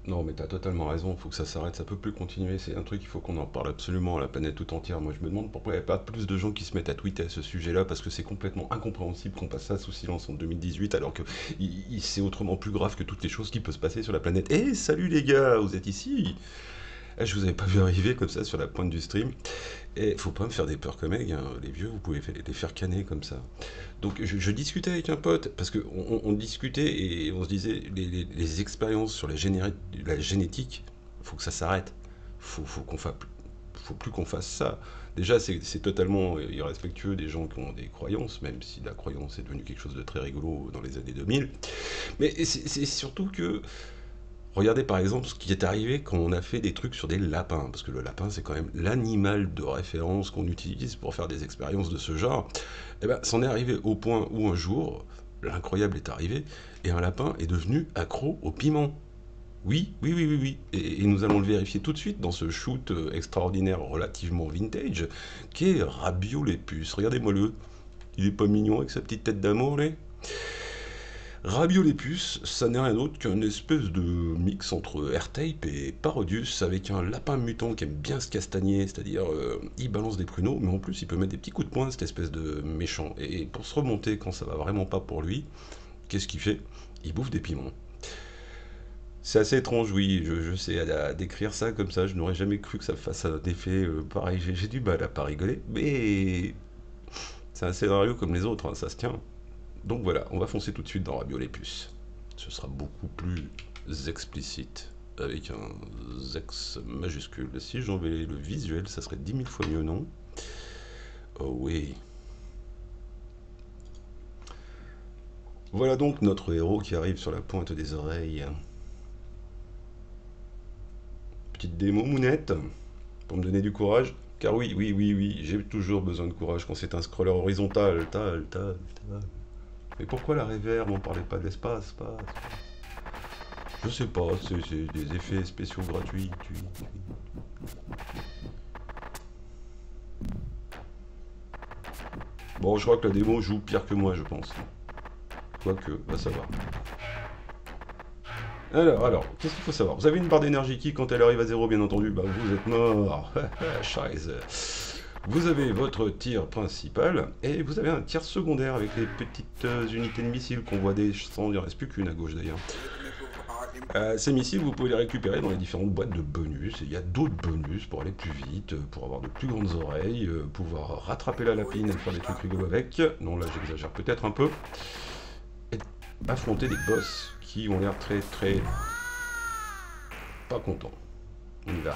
Non, mais t'as totalement raison, il faut que ça s'arrête, ça peut plus continuer, c'est un truc, il faut qu'on en parle absolument à la planète tout entière. Moi, je me demande pourquoi il n'y a pas plus de gens qui se mettent à tweeter à ce sujet-là, parce que c'est complètement incompréhensible qu'on passe ça sous silence en 2018, alors que c'est autrement plus grave que toutes les choses qui peuvent se passer sur la planète. Eh, salut les gars, vous êtes ici? Eh, je vous avais pas vu arriver comme ça sur la pointe du stream. Et faut pas me faire des peurs comme Meg, hein. Les vieux, vous pouvez les faire canner comme ça. Donc je discutais avec un pote, parce qu'on on discutait et on se disait, les expériences sur la génétique, faut que ça s'arrête. Faut qu'on fasse, faut plus qu'on fasse ça. Déjà, c'est totalement irrespectueux des gens qui ont des croyances, même si la croyance est devenue quelque chose de très rigolo dans les années 2000. Mais c'est surtout que regardez par exemple ce qui est arrivé quand on a fait des trucs sur des lapins, parce que le lapin c'est quand même l'animal de référence qu'on utilise pour faire des expériences de ce genre. Et ben, c'en est arrivé au point où un jour, l'incroyable est arrivé, et un lapin est devenu accro au piment. Oui, oui, oui, oui, oui. Et nous allons le vérifier tout de suite dans ce shoot extraordinaire relativement vintage, qui est Rabio les puces. Regardez-moi le. Il est pas mignon avec sa petite tête d'amour, là. Rabiolepus, ça n'est rien d'autre qu'un espèce de mix entre R-Tape et Parodius avec un lapin mutant qui aime bien se castagner, c'est-à-dire il balance des pruneaux, mais en plus il peut mettre des petits coups de poing, cette espèce de méchant. Et pour se remonter quand ça va vraiment pas pour lui, qu'est-ce qu'il fait? Il bouffe des piments. C'est assez étrange, oui, je sais, à décrire ça comme ça, je n'aurais jamais cru que ça fasse un effet pareil. J'ai du mal à pas rigoler, mais c'est un scénario comme les autres, hein, ça se tient. Donc voilà, on va foncer tout de suite dans Rabio les puces. Ce sera beaucoup plus explicite avec un X majuscule. Si j'enlevais le visuel, ça serait 10 000 fois mieux, non? Oh oui. Voilà donc notre héros qui arrive sur la pointe des oreilles. Petite démo mounette pour me donner du courage. Car oui, oui, oui, oui, j'ai toujours besoin de courage quand c'est un scroller horizontal. Tal. Mais pourquoi la réverb? On parlait pas de l'espace, pas. Je sais pas, c'est des effets spéciaux gratuits. Bon, je crois que la démo joue pire que moi, je pense. Quoique, va savoir. Alors, qu'est-ce qu'il faut savoir? Vous avez une barre d'énergie qui, quand elle arrive à zéro, bien entendu, bah vous êtes mort. Scheiße. Vous avez votre tir principal et vous avez un tir secondaire avec les petites unités de missiles qu'on voit descendre. Il ne reste plus qu'une à gauche d'ailleurs. Ces missiles, vous pouvez les récupérer dans les différentes boîtes de bonus. Et il y a d'autres bonus pour aller plus vite, pour avoir de plus grandes oreilles, pouvoir rattraper la lapine et faire des trucs rigolos avec. Non, là j'exagère peut-être un peu. Et affronter des boss qui ont l'air très très pas contents. On y va.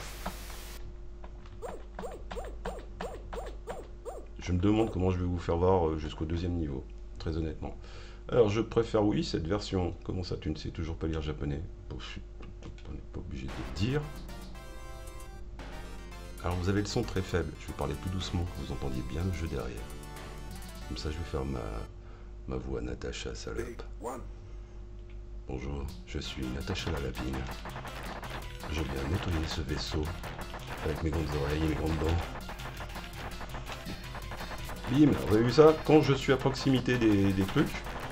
Je me demande comment je vais vous faire voir jusqu'au deuxième niveau, très honnêtement. Alors je préfère oui cette version. Comment ça, tu ne sais toujours pas lire japonais? Bon, on n'est pas obligé de le dire. Alors vous avez le son très faible, je vais parler plus doucement, que vous entendiez bien le jeu derrière. Comme ça je vais faire ma voix Natacha salope. Bonjour, je suis Natacha la lapine. Je viens nettoyer ce vaisseau avec mes grandes oreilles et mes grandes dents. Bim, vous avez vu ça? Quand je suis à proximité des trucs,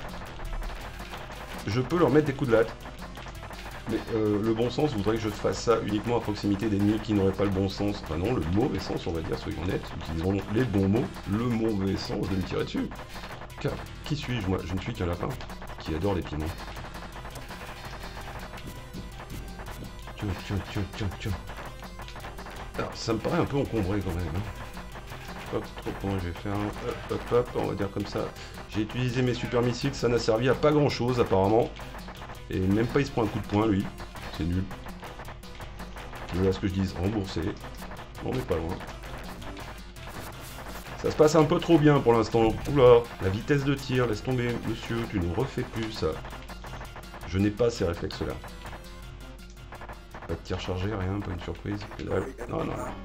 je peux leur mettre des coups de latte. Mais le bon sens voudrait que je fasse ça uniquement à proximité d'ennemis qui n'auraient pas le bon sens. Enfin non, le mauvais sens, on va dire, soyons honnêtes. Utilisons les bons mots, le mauvais sens de me tirer dessus. Car, qui suis-je, moi? Je ne suis qu'un lapin qui adore les piments. Tiens. Alors, ça me paraît un peu encombré quand même. Hein. Hop, trop point, je vais faire un hop, on va dire comme ça. J'ai utilisé mes super missiles, ça n'a servi à pas grand chose apparemment. Et même pas il se prend un coup de poing lui. C'est nul. Voilà ce que je dis, remboursé. On n'est pas loin. Ça se passe un peu trop bien pour l'instant. Oula, la vitesse de tir, laisse tomber, monsieur, tu ne refais plus ça. Je n'ai pas ces réflexes-là. Pas de tir chargé, rien, pas une surprise. Non.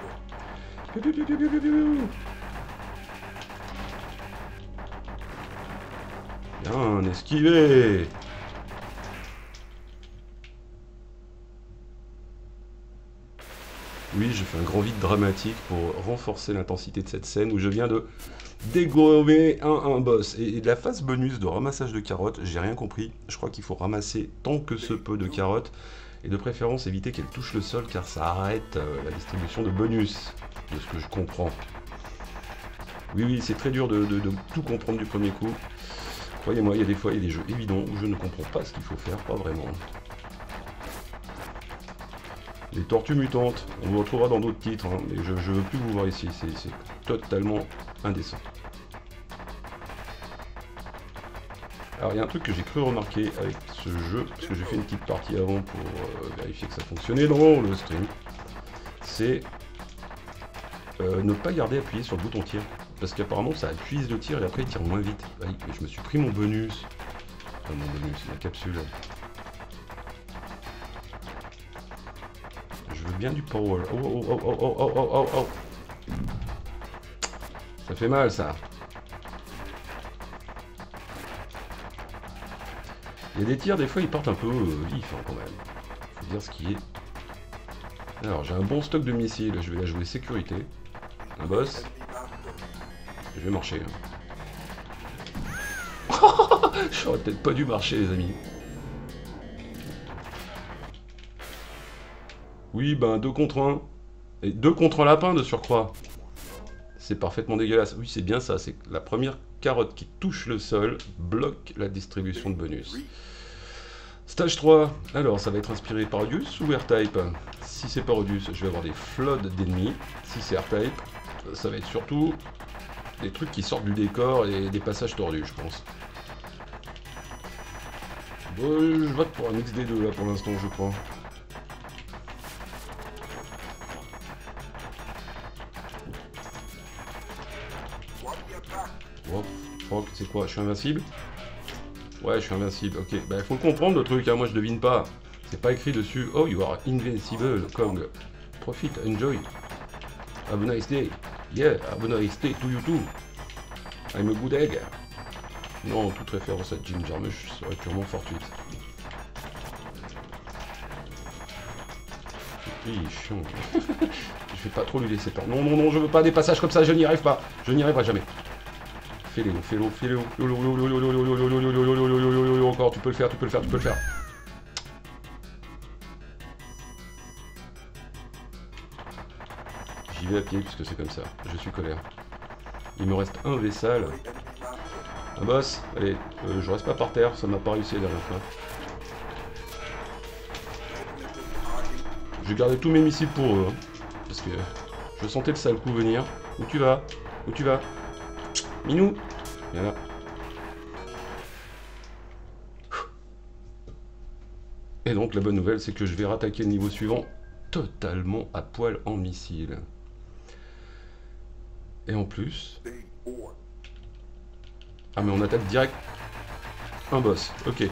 Bien, esquivé. Oui, je fais un grand vide dramatique pour renforcer l'intensité de cette scène où je viens de dégommer un boss. Et la phase bonus de ramassage de carottes, j'ai rien compris. Je crois qu'il faut ramasser tant que se peut de carottes. Et de préférence éviter qu'elle touche le sol car ça arrête la distribution de bonus, de ce que je comprends. Oui, c'est très dur de tout comprendre du premier coup. Croyez-moi, il y a des fois, il y a des jeux évidents où je ne comprends pas ce qu'il faut faire, pas vraiment. Les tortues mutantes, on vous retrouvera dans d'autres titres, hein, mais je veux plus vous voir ici, c'est totalement indécent. Alors il y a un truc que j'ai cru remarquer avec ce jeu, parce que j'ai fait une petite partie avant pour vérifier que ça fonctionnait dans le stream, c'est ne pas garder appuyé sur le bouton tir, parce qu'apparemment ça appuie le tir et après il tire moins vite. Oui, mais je me suis pris mon bonus, enfin mon bonus, ma capsule. Je veux bien du power. Oh. Ça fait mal ça. Il y a des tirs, des fois ils partent un peu vifs hein, quand même. Faut dire ce qui est. Alors j'ai un bon stock de missiles, je vais la jouer sécurité. Un boss. Je vais marcher. Hein. J'aurais peut-être pas dû marcher les amis. Oui, ben 2 contre 1. Et 2 contre un lapin de surcroît. C'est parfaitement dégueulasse. Oui, c'est bien ça. C'est la première carotte qui touche le sol bloque la distribution de bonus. Stage 3. Alors, ça va être inspiré par Rudius ou R-Type? Si c'est par Rudius, je vais avoir des floods d'ennemis. Si c'est R-Type, ça va être surtout des trucs qui sortent du décor et des passages tordus, je pense. Bon, je vote pour un mix des deux là pour l'instant, je crois. Oh, c'est quoi? Je suis invincible? Ouais, je suis invincible, ok. Bah, faut comprendre le truc, hein, moi je devine pas. C'est pas écrit dessus. Oh, you are invincible, Kong. Profit, enjoy. Have a nice day. Yeah, have a nice day to you too. I'm a good egg. Non, toute référence à Jim Jarmusch serait purement fortuite. Oui, chiant. Je vais pas trop lui laisser peur. Non, je veux pas des passages comme ça, je n'y arrive pas. Je n'y arriverai jamais. Fais-les, encore, tu peux le faire. J'y vais à pied puisque c'est comme ça, je suis colère. Il me reste un vaissal. Un boss, allez, je reste pas par terre, ça m'a pas réussi la dernière fois. J'ai gardé tous mes missiles pour eux, hein, parce que je sentais le sale coup venir. Où tu vas? Minou! Viens là. Et donc la bonne nouvelle, c'est que je vais rattaquer le niveau suivant totalement à poil en missile. Et en plus... Ah mais on attaque direct un boss, ok.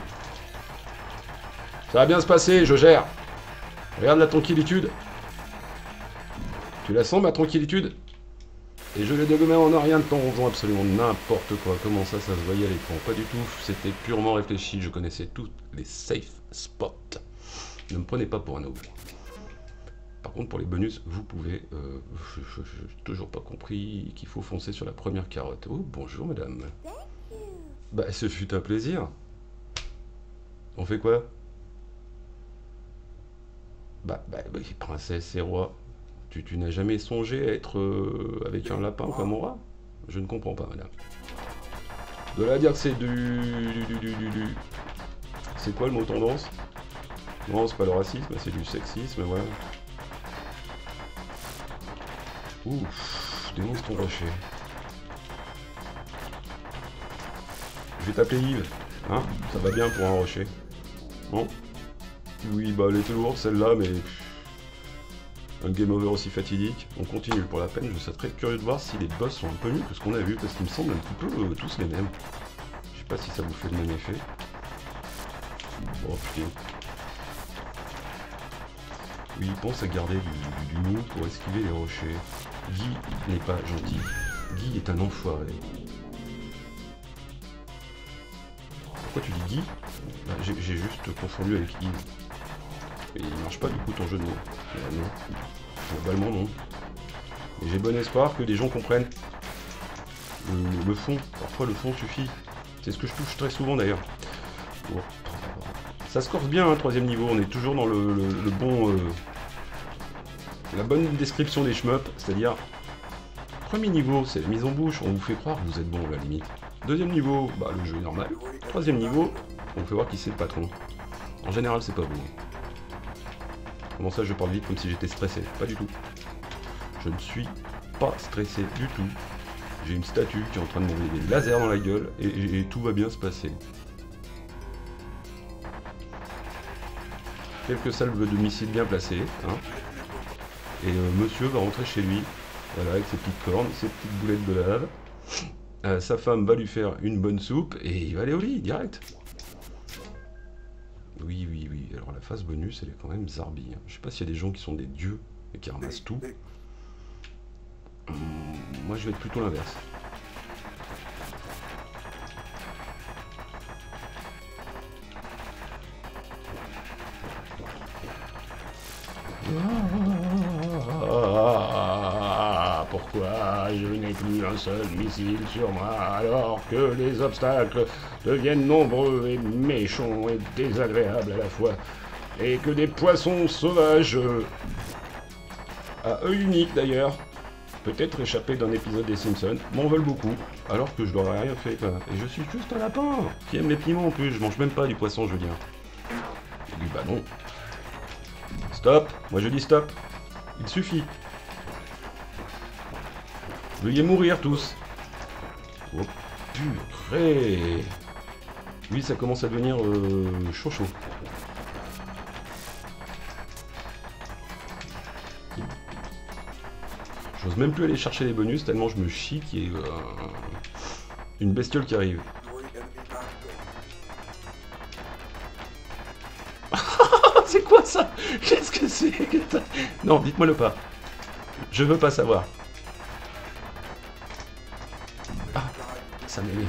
Ça va bien se passer, je gère. Regarde la tranquillitude. Tu la sens ma tranquillitude? Et je l'ai dégommé en un rien de temps en faisant absolument n'importe quoi. Comment ça se voyait à l'écran? Pas du tout, c'était purement réfléchi. Je connaissais tous les safe spots. Ne me prenez pas pour un ouf. Par contre, pour les bonus, vous pouvez... je n'ai toujours pas compris qu'il faut foncer sur la première carotte. Oh, bonjour madame. Bah, ce fut un plaisir. On fait quoi? Bah, oui, princesse et roi. Tu n'as jamais songé à être avec un lapin comme roi? Je ne comprends pas, madame. De là à dire que c'est C'est quoi le mot tendance? Non, c'est pas le racisme, c'est du sexisme, voilà. Ouf, dénonce ton rocher. Je vais t'appeler Yves, hein? Ça va bien pour un rocher. Non? Oui, bah elle était lourde celle-là, mais... Un game over aussi fatidique. On continue pour la peine, je serais très curieux de voir si les boss sont un peu mieux que ce qu'on a vu, parce qu'ils me semblent un petit peu tous les mêmes. Je sais pas si ça vous fait le même effet. Oh putain. Oui, il pense à garder du mou pour esquiver les rochers. Guy n'est pas gentil. Guy est un enfoiré. Pourquoi tu dis Guy? Bah, j'ai juste confondu avec Yves. Et il marche pas du coup ton jeu de mots. Non. Globalement non. Et j'ai bon espoir que des gens comprennent le fond. Parfois le fond suffit. C'est ce que je touche très souvent d'ailleurs. Oh, Ça se corse bien, hein, troisième niveau, on est toujours dans le bon... la bonne description des shmups, c'est-à-dire... Premier niveau, c'est la mise en bouche, on vous fait croire que vous êtes bon à la limite. Deuxième niveau, bah le jeu est normal. Troisième niveau, on vous fait voir qui c'est le patron. En général, c'est pas vous. Comment ça, je parle vite comme si j'étais stressé? Pas du tout. Je ne suis pas stressé du tout. J'ai une statue qui est en train de m'envoyer des lasers dans la gueule et tout va bien se passer. Quelques salves de missiles bien placées. Hein. Et monsieur va rentrer chez lui. Voilà, avec ses petites cornes, ses petites boulettes de lave. Sa femme va lui faire une bonne soupe et il va aller au lit, direct. Oui, oui, oui. Alors la phase bonus, elle est quand même zarbi. Hein. Je sais pas s'il y a des gens qui sont des dieux et qui ramassent tout. Moi, je vais être plutôt l'inverse. Pourquoi je n'ai plus un seul missile sur moi alors que les obstacles deviennent nombreux et méchants et désagréables à la fois et que des poissons sauvages à œil unique d'ailleurs, peut-être échappés d'un épisode des Simpsons, m'en veulent beaucoup alors que je leur ai rien fait quoi. Et je suis juste un lapin qui aime les piments en plus, je mange même pas du poisson je veux dire. Et lui bah non. Stop, moi je dis stop, il suffit. Veuillez mourir tous. Oh purée. Oui, ça commence à devenir chaud. J'ose même plus aller chercher les bonus tellement je me chie qu'il y ait une bestiole qui arrive. C'est quoi ça? Qu'est-ce que c'est? Non, dites-moi le pas. Je veux pas savoir. Ah, ça m'aimait.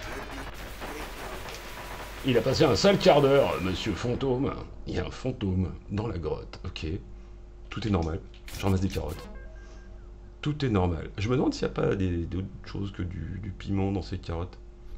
Il a passé un sale quart d'heure, monsieur fantôme. Il y a un fantôme dans la grotte. Ok. Tout est normal. Je ramasse des carottes. Tout est normal. Je me demande s'il n'y a pas d'autres choses que du piment dans ces carottes.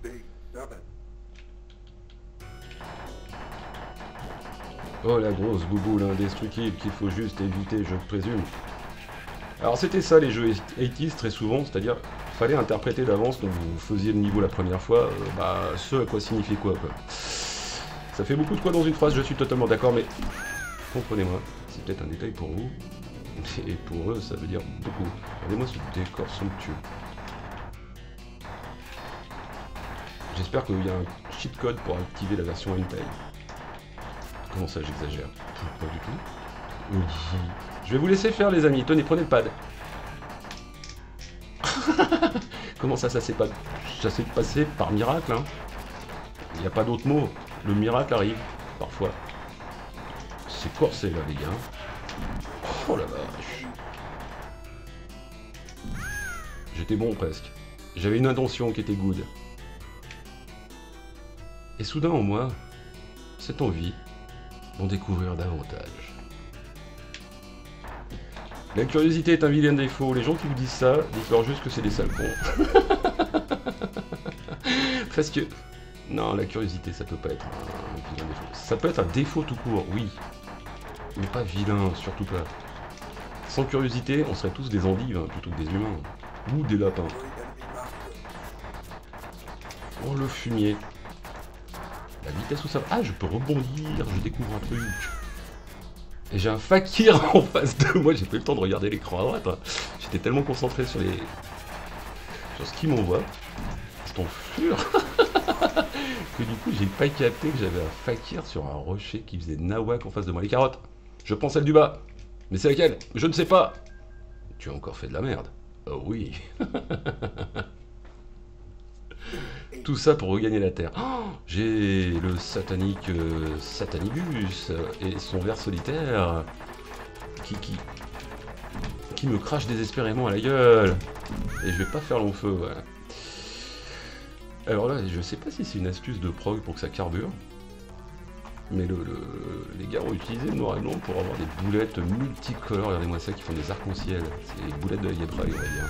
Oh la grosse bouboule indestructible qu'il faut juste éviter, je présume. Alors c'était ça les jeux 80s très souvent, c'est-à-dire fallait interpréter d'avance quand vous faisiez le niveau la première fois, ce à quoi signifie quoi. Ça fait beaucoup de quoi dans une phrase, je suis totalement d'accord, mais comprenez-moi, c'est peut-être un détail pour vous, et pour eux ça veut dire beaucoup. Regardez-moi ce décor somptueux. J'espère qu'il y a un cheat code pour activer la version hentai. Comment ça j'exagère? Pas du tout. Je vais vous laisser faire les amis, tenez, prenez le pad. Comment ça s'est passé par miracle hein. Il n'y a pas d'autre mot, le miracle arrive, parfois. C'est corsé là les gars. Oh la vache. J'étais bon presque. J'avais une intention qui était good. Et soudain en moi, cette envie d'en découvrir davantage. La curiosité est un vilain défaut. Les gens qui vous disent ça, dites-leur juste que c'est des sales cons. Parce que... Non, la curiosité, ça peut pas être un vilain défaut. Ça peut être un défaut tout court, oui. Mais pas vilain, surtout pas. Sans curiosité, on serait tous des endives, hein, plutôt que des humains. Ou des lapins. Oh, le fumier. La vitesse où ça va... Ah, je peux rebondir, je découvre un truc. Et j'ai un fakir en face de moi, j'ai pas eu le temps de regarder l'écran à droite. Hein. J'étais tellement concentré sur ce qu'il m'envoie. C'est en fur. Que du coup, j'ai pas capté que j'avais un fakir sur un rocher qui faisait nawak en face de moi. Les carottes, je prends celle du bas. Mais c'est laquelle? Je ne sais pas. Tu as encore fait de la merde. Oh oui. Tout ça pour regagner la Terre. Oh, j'ai le satanique Satanibus et son ver solitaire qui me crache désespérément à la gueule. Et je vais pas faire long feu, voilà. Alors là, je sais pas si c'est une astuce de prog pour que ça carbure. Mais les gars ont utilisé le noir et blanc pour avoir des boulettes multicolores. Regardez-moi ça qui font des arcs-en-ciel. C'est les boulettes de la Yeprague, on va dire.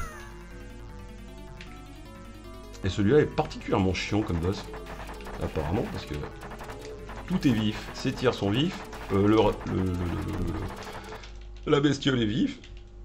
Et celui-là est particulièrement chiant comme boss, apparemment, parce que Tout est vif, ces tirs sont vifs, la bestiole est vif.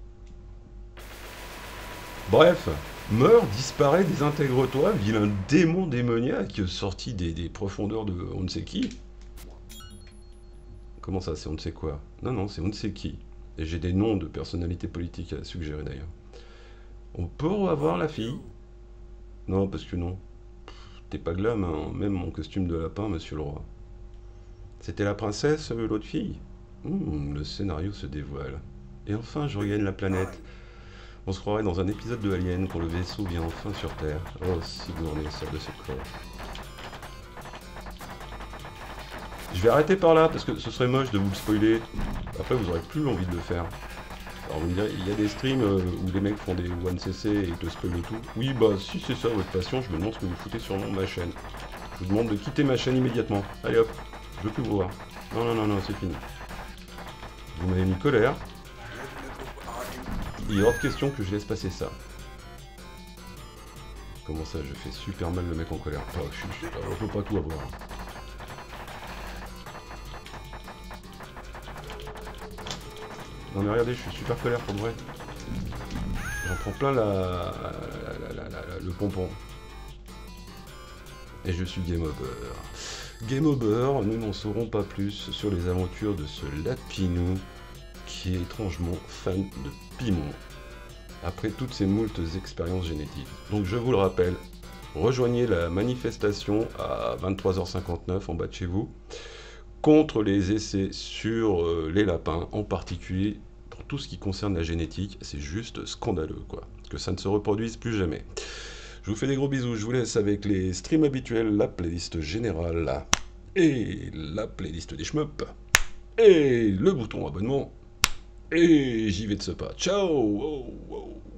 Bref, meurt, disparaît, désintègre-toi, vilain démon démoniaque sorti des profondeurs de on ne sait qui. Comment ça, c'est on ne sait quoi? Non, non, c'est on ne sait qui. Et j'ai des noms de personnalités politiques à suggérer d'ailleurs. On peut revoir la fille? Non, parce que non. T'es pas glam, hein, même mon costume de lapin, monsieur le roi. C'était la princesse, l'autre fille? Le scénario se dévoile. Et enfin, je regagne la planète. On se croirait dans un épisode de Alien quand le vaisseau vient enfin sur Terre. Oh, Sigourney sort de ce corps. Je vais arrêter par là parce que ce serait moche de vous le spoiler. Après, vous aurez plus envie de le faire. Alors vous me direz, il y a des streams où les mecs font des 1cc et te spoilent tout. Oui, bah si c'est ça votre passion, je me demande ce que vous foutez sur ma chaîne. Je vous demande de quitter ma chaîne immédiatement. Allez hop, je veux plus vous voir. Non, non, non, non, c'est fini. Vous m'avez mis colère. Il est hors de question que je laisse passer ça. Comment ça, je fais super mal le mec en colère. Oh, on peut pas tout avoir. Non mais regardez, je suis super colère pour de vrai. J'en prends plein le pompon. Et je suis game over. Game over, nous n'en saurons pas plus sur les aventures de ce Lapinou qui est étrangement fan de piment. Après toutes ces moultes expériences génétiques. Donc je vous le rappelle, rejoignez la manifestation à 23h59 en bas de chez vous contre les essais sur les lapins, en particulier pour tout ce qui concerne la génétique. C'est juste scandaleux, quoi. Que ça ne se reproduise plus jamais. Je vous fais des gros bisous, je vous laisse avec les streams habituels, la playlist générale, et la playlist des shmups, et le bouton abonnement, et j'y vais de ce pas. Ciao! Wow, wow.